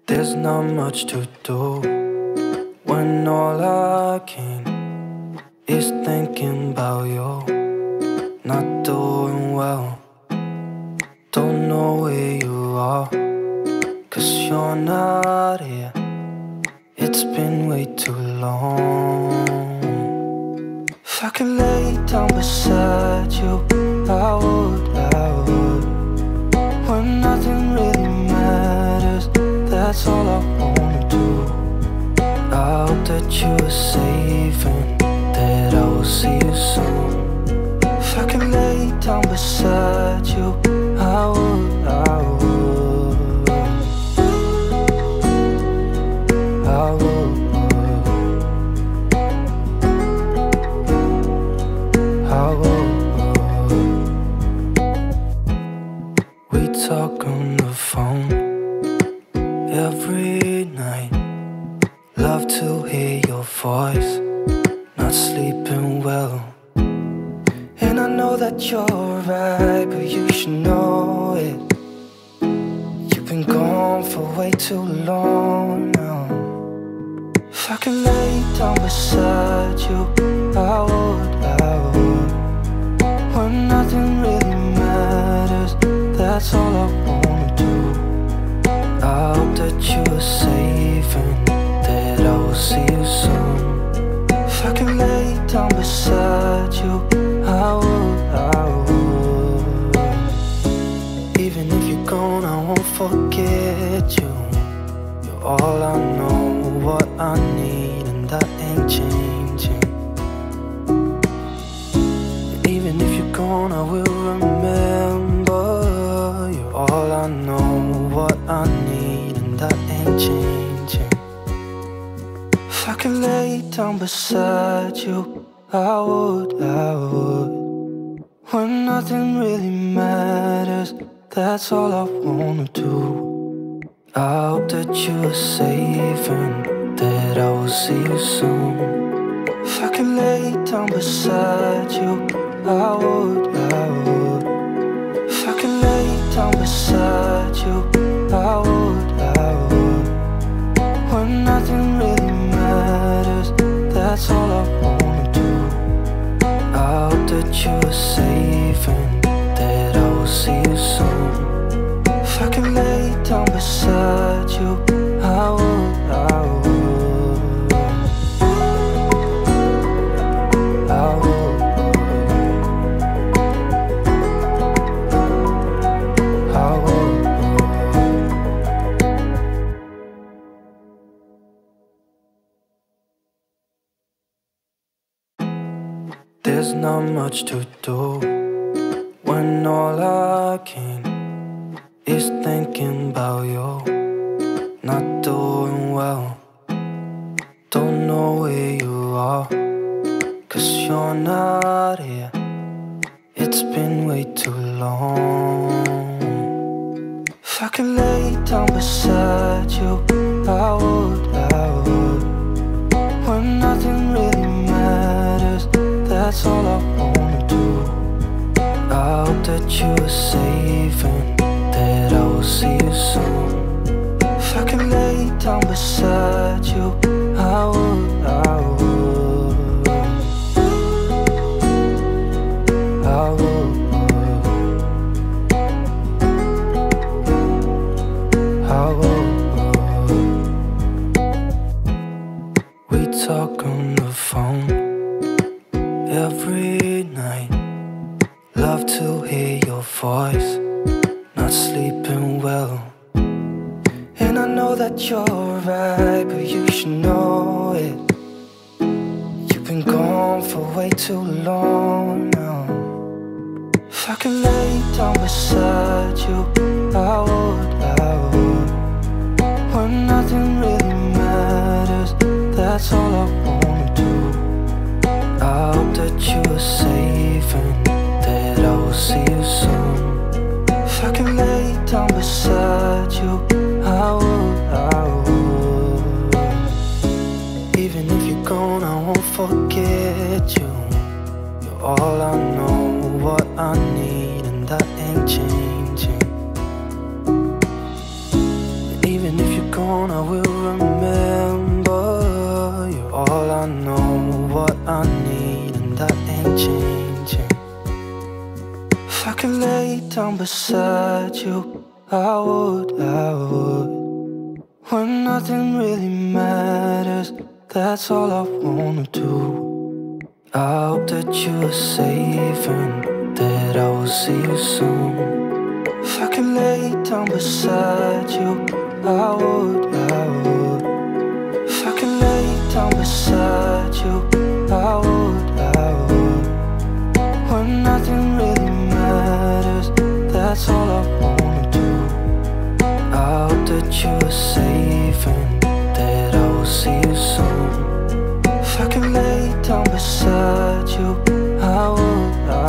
There's not much to do when all I can is thinking about you. Not doing well, don't know where you are, 'cause you're not here. It's been way too long. If I could lay down beside you, I would, when nothing really matters. That's all I wanna do. I hope that you are safe and that I will see you soon. If I could lay down beside you, I would, I would, I would, I would. We talk on the phone every night. Love to hear your voice. Not sleeping well, and I know that you're right, but you should know it. You've been gone for way too long now. If I could lay down beside you, I would, when nothing really matters. That's all I wanna do. I hope that you are safe and that I will see you soon. If I could lay down beside you, I would, I would. Even if you're gone, I won't forget you. You're all I know, what I need, and that ain't changing. And even if you're gone, I will remember. You're all I know, what I need, and that ain't changing. If I could lay down beside you, I would, when nothing really matters. That's all I wanna do. I hope that you are safe and that I will see you soon. If I could lay down beside you, I would, if I could lay down beside you, I would, when nothing really matters. That's all I wanna do. I hope that you are safe and that I will see you soon. If I could lay down beside you, I would, I would, I would, I would. There's not much to do when all I can is thinking about you. Not doing well, don't know where you are, 'cause you're not here. It's been way too long. If I could lay down beside you, I would, when nothing really matters. That's all I wanna do. I hope that you are safe and that I will see you soon. If I could lay down beside you, I would, I would, I would, I would. We talk on the phone every night. Love to hear your voice. Not sleeping well, and I know that you're right, but you should know it. You've been gone for way too long now. If I could lay down beside you, I would, when nothing really matters. That's all I wanna do. I hope that you are safe and that I will see you soon. If I could lay down beside you, I would, I would. Even if you're gone, I won't forget you. You're all I know, what I need, and that ain't changing. And even if you're gone, gone, I will remember. You're all I know, what I need, and that ain't changing. If I could lay down beside you, I would. When nothing really matters, that's all I wanna do. I hope that you are safe and that I will see you soon. If I could lay down beside you, I would. If I could lay down beside you, I would. When nothing really matters, that's all I wanna do. I hope that you are safe and that I will see you soon. If I could lay down beside you, I would.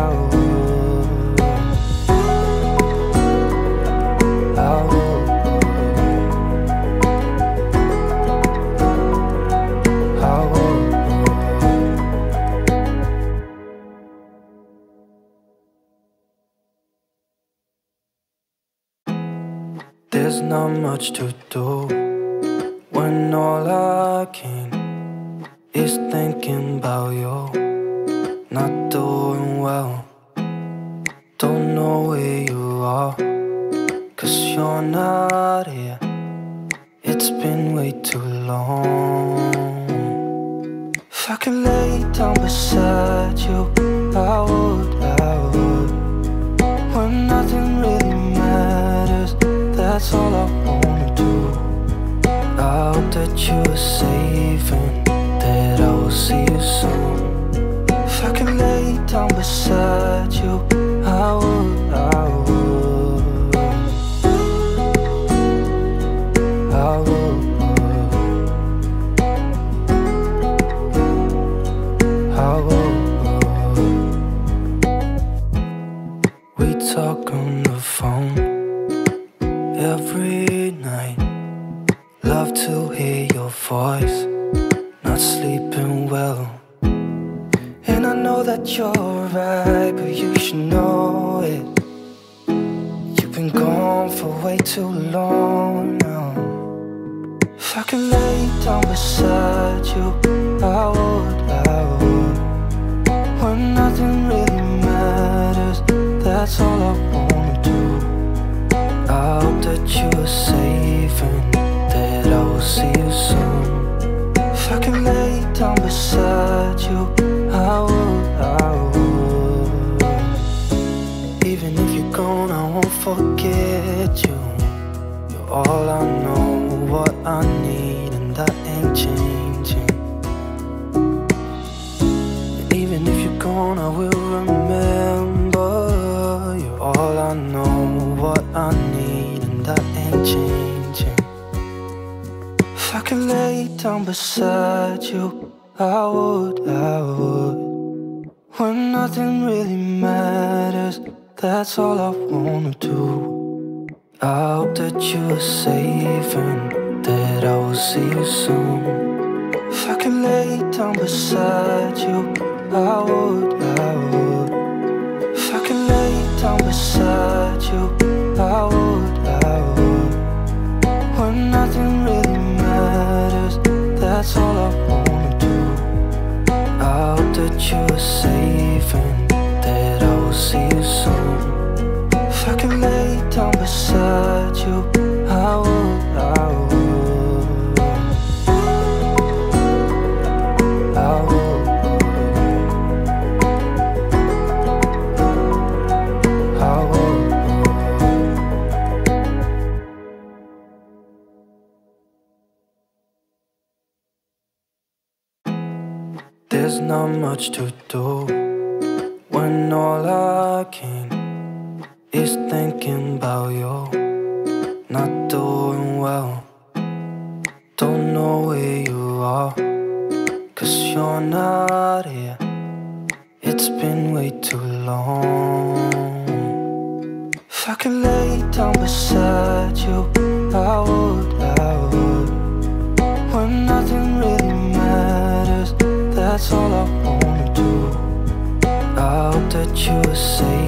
There's not much to do when all I can is thinking about you. Not doing well, don't know where you are, 'cause you're not here. It's been way too long. If I could lay down beside you, I would. When nothing really matters, that's all I wanna do. I hope that you are safe and that I will see you soon. If I could lay down beside you, I would. I would. I would. We talk on the phone every night. Love to hear your voice. Not sleeping well, and I know that you're right, but you should know it. You've been gone for way too long now. If I could lay down beside you, I would. When nothing really matters, that's all I wanna do. I hope that you are safe and that I will see you soon. If I could lay down beside you, I would. Even if you're gone, I won't forget you. You're all I know, what I need, and that ain't changing. And even if you're gone, I will remember. You're all I know, what I need, and that ain't changing. If I could lay down beside you, I would. When nothing really matters, that's all I wanna do. I hope that you are safe and that I will see you soon. If I could lay down beside you, I would. If I could lay down beside you, I would. When nothing really matters, that's all I wanna do. I hope that you are safe and that I will see you soon. If I could lay down beside you, I would. I would. I would. I would. There's not much to do when all I can is thinking about you. Not doing well, don't know where you are, 'cause you're not here. It's been way too long. If I could lay down beside you, I would. When nothing really matters, that's all I wanna do. I hope that you are safe